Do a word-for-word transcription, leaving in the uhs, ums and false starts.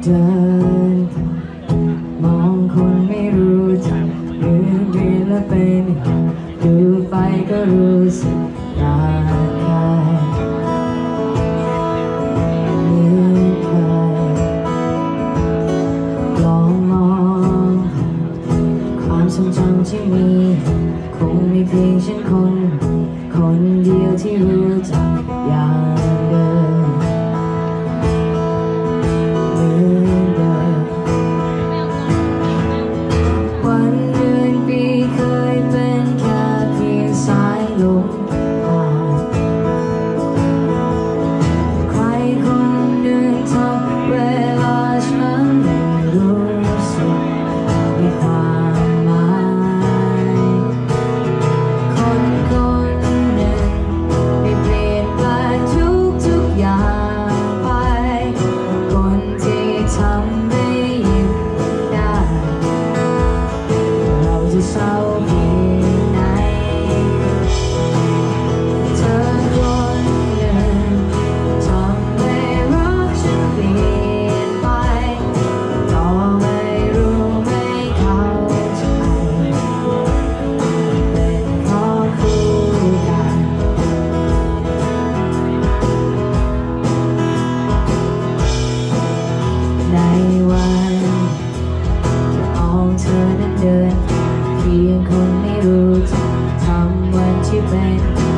ดินมองคนไม่รู้จักเรียนเรียนและเป็นดูไปก็รู้สึกรักใครเหมือนใครลองมองความทรงจำที่มีคงมีเพียงฉันคนคนเดียวที่รู้จักอย่างเดิมเหมือนเดิมวันเดือนปีเคยเป็นแค่เพียงสายลมผ่านใครคนหนึ่งทำเวลาฉันไม่รู้สึกมีความหมายคนคนหนึ่งไม่เปลี่ยนแปลงทุกทุกอย่างไปคนที่ทำให้ยิ้มได้เราจะเศร้าเพียงไหนเธอคนหนึ่งทำให้รักฉันเปลี่ยนไปต่อไม่รู้ไม่เข้าใจเป็นเพราะคู่กันในวันที่มองเธอนั้นเดินเพียงคนไม่รู้จักทำวันที่เป็น